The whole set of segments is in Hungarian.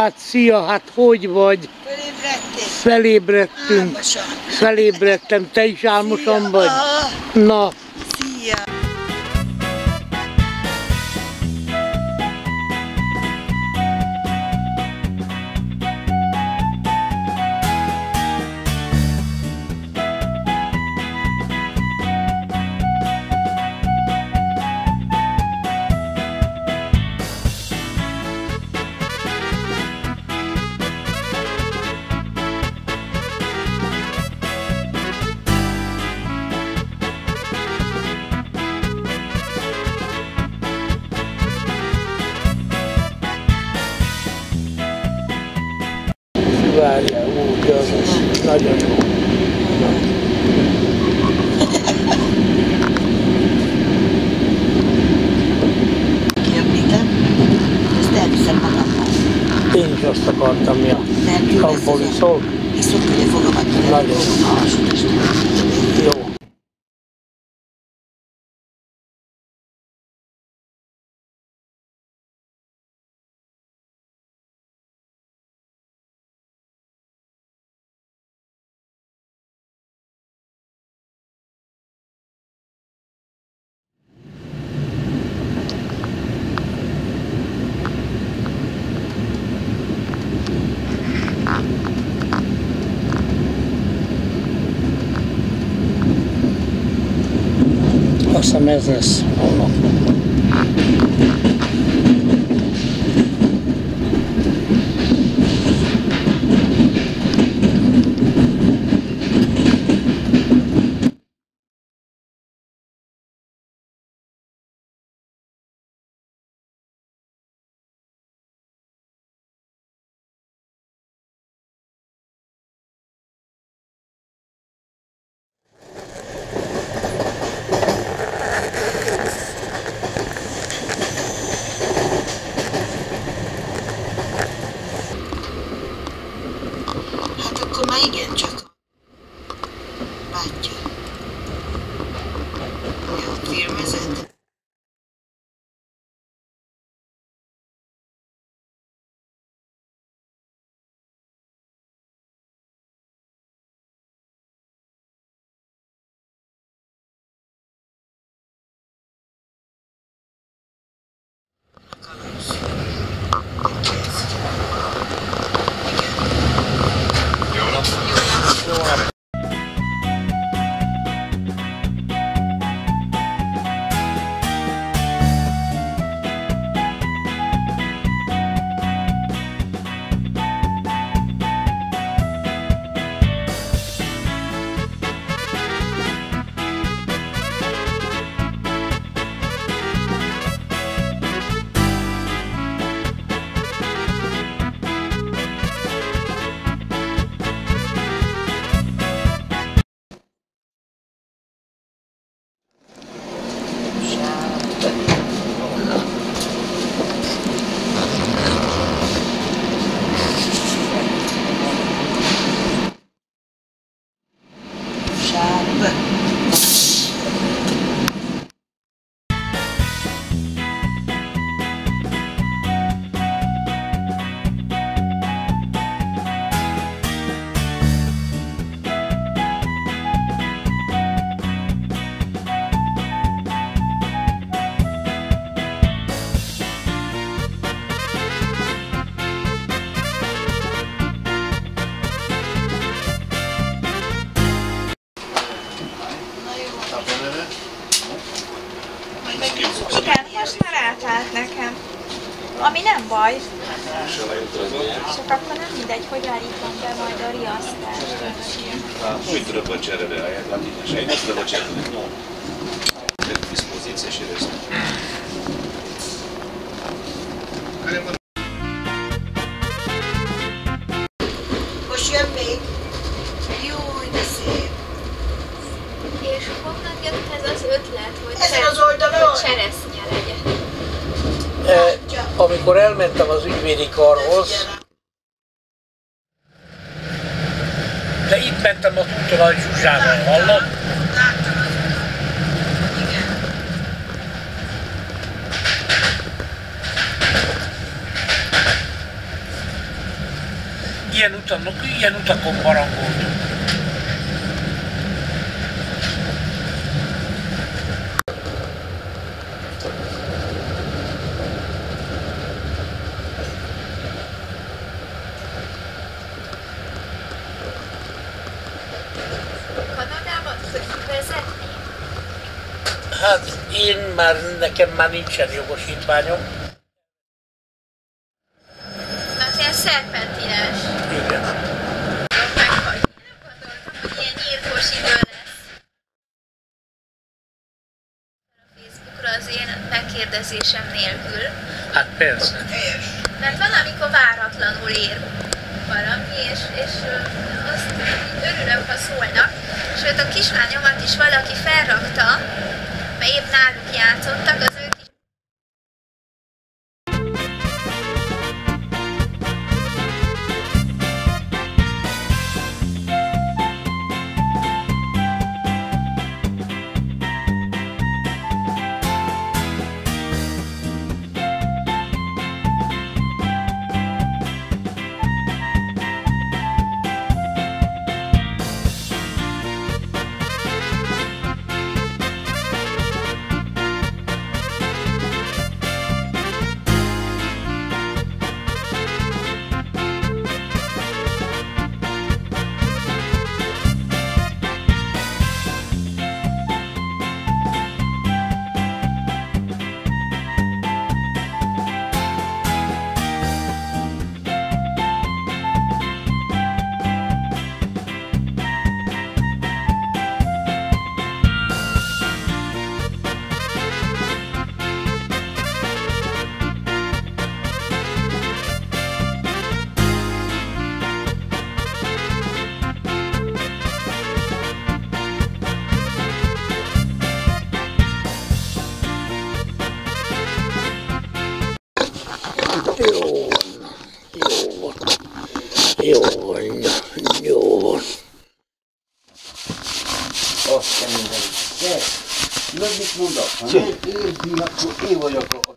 Hát szia, hát hogy vagy? Felébredtünk. Felébredtem, te is álmosan vagy? Na. Szia! Várjál, úgy az, nagyon jó. Kiöblítem, ezt elviszem magammal. Én is azt akartam, ja. Nem, jó lesz abból iszol? Iszok, hogy a fogamat tudom. Nagyon jó. Azt hiszem ez lesz annak. Akkor már igencsak bátyja. Jó, filmezed? Igen, most már átállt nekem. Ami nem baj. Csak akkor nem mindegy, hogy állítom be majd a riasztást. Muito da bandiera é latina, já é da bandiera não. Disposição cheirosă. Most jön még. Jó, de szép. És honnan jött ez az ötlet, hogy Ezen az oldalon? cseresznye legyen? Amikor elmentem az ügyvédi karhoz, de itt mentem az úton a Zsuzsával, hallod? Ilyen utakon barangoltunk. Kanadában tudsz vezetni? Hát nekem már nincsen jogosítványom. Mert ilyen szerpentines. Igen. Meghagy. Nem gondoltam, hogy ilyen nyírkos idő lesz. A Facebookra az én megkérdezésem nélkül. Hát persze. Mert van, amikor váratlanul ér valami, és azt örülök, ha szólnak. Sőt, a kislányomat is valaki felrakta, mert épp náluk játszottak, az ők is. Jó van. Azt kell mondani. De, tudod mit mondok? Ha nem érzi, akkor én vagyok a...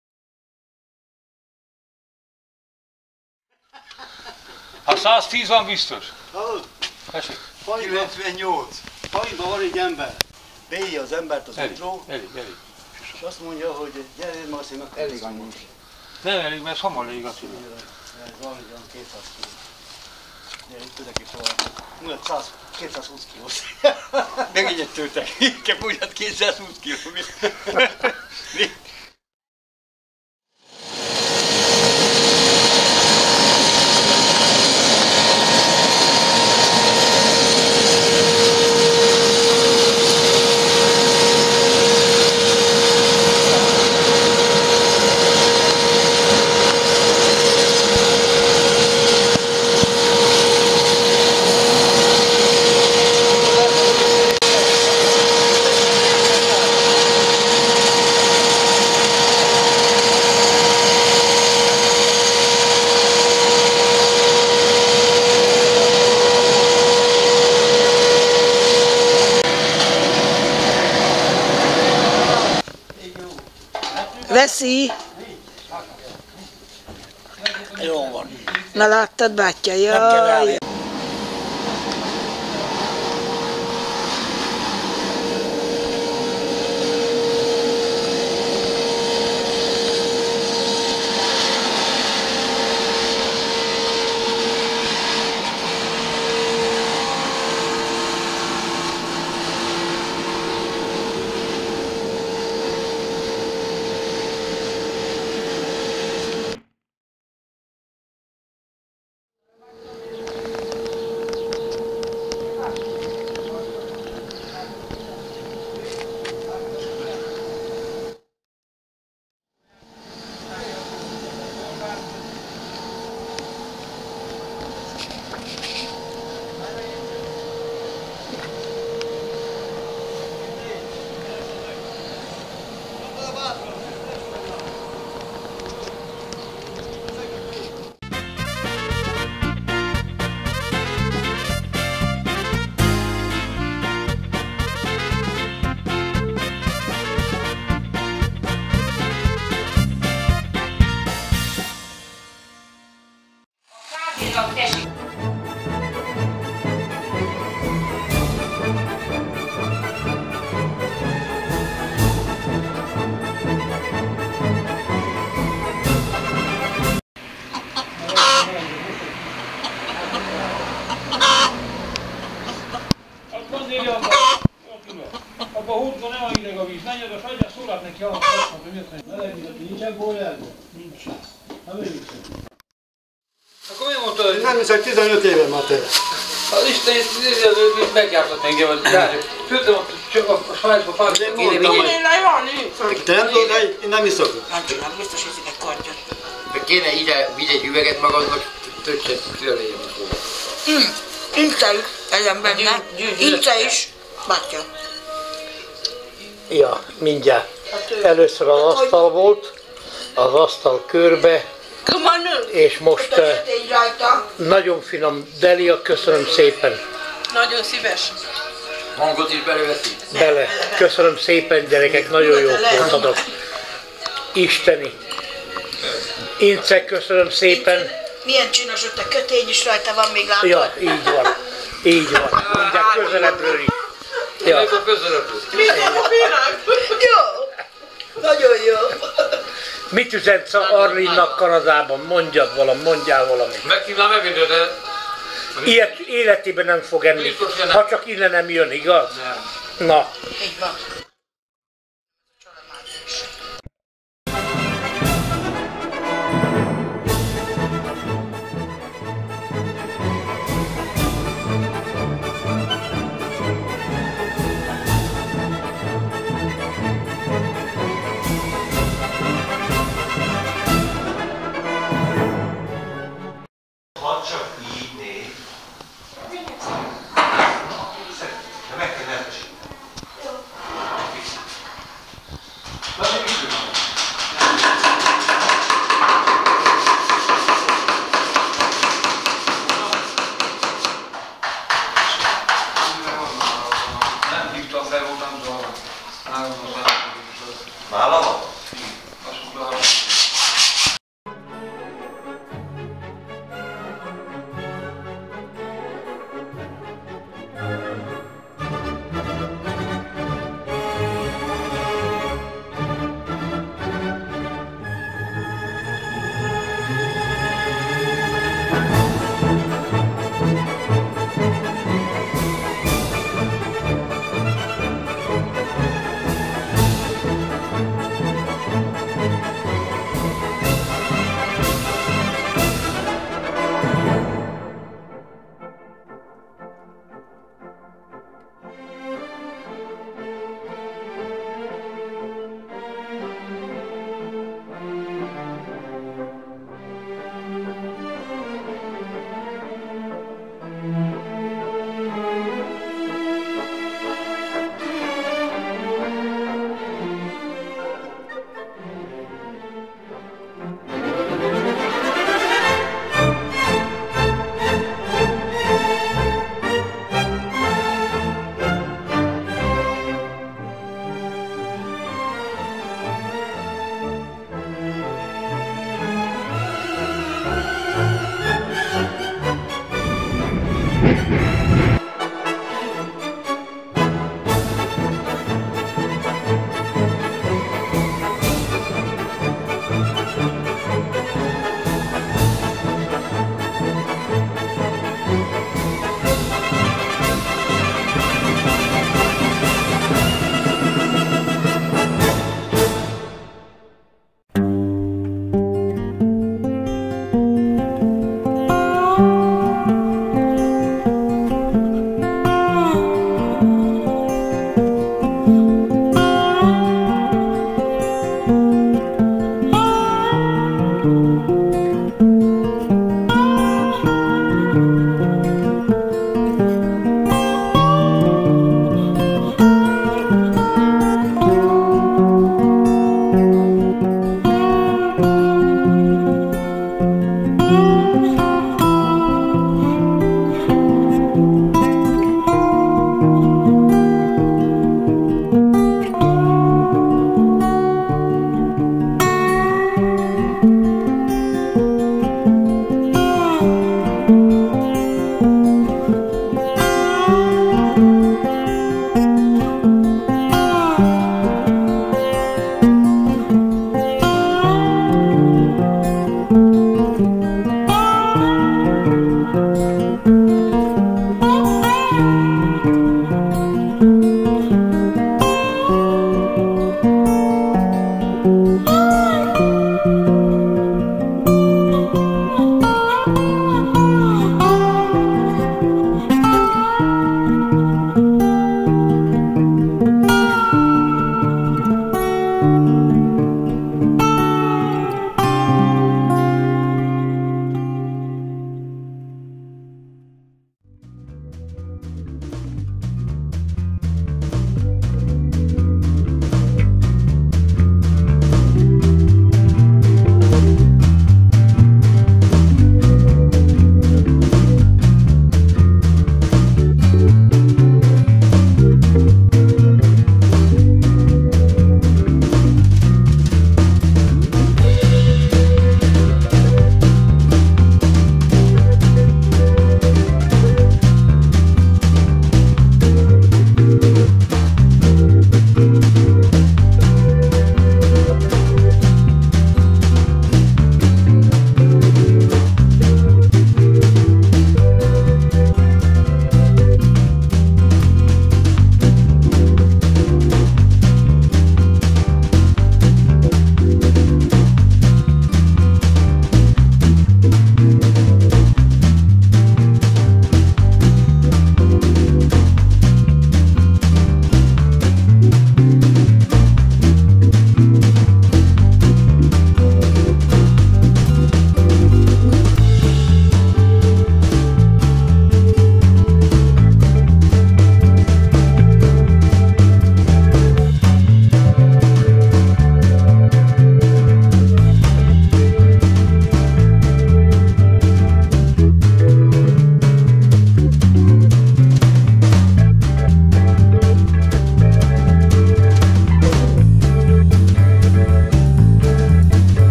Ha 110 van biztos. Hallod? Tessék. 98. Faluban van egy ember. Beírja az embert az metró, Elég. és azt mondja, hogy gyere, Marci, meg elég annyi. Nem elég, mert hamar elég a szívem. Ez van 200 kiló. Gyere, itt tudok is tovább. 220 kilós. Megint tőltek. Inkább úgy, 220 kiló. Veszi? Jó van. Na láttad, bátyja? Nem kell Jaj. állni. Abba a húrban nem a hideg a víz, menjed, azt adja szólat neki, hogy miért nem. Melegvizet, nincsen bójárda? Nincs. Na végigszem. Akkor miért mondtad, hogy... Nem hiszem, 15 éve már te. Az Isten megjártott engem, hogy főttem a Svájcba fáradtam. Te nem tudod, hogy én nem iszok. Nem tudom, biztos hiszik egy kardjat. De kéne ide vigy egy üveget magadnak, töccset tőlejjem a szóval. Ince is legyen benne. Ince is. Bátya. Ja, mindjárt. Először az asztal volt, az asztal körbe, és most nagyon finom delia, köszönöm szépen. Nagyon szíves. Hangot is beleveszi? Bele. Köszönöm szépen, gyerekek, nagyon jók voltatok. Isteni. Ince, köszönöm szépen. Milyen csinos, ott a kötény is rajta van, még látod? Ja, így van. Így van. Mindjárt közelebbről is. Ja. Még a közelebbről. Jó. Nagyon jó. Mit üzensz Arlinnak Kanadában? Mondjál valamit. Meghívnám megint, de... Ilyet életében nem fog enni, ha csak innen nem jön, igaz? Nem. Na. Így van. Ha csak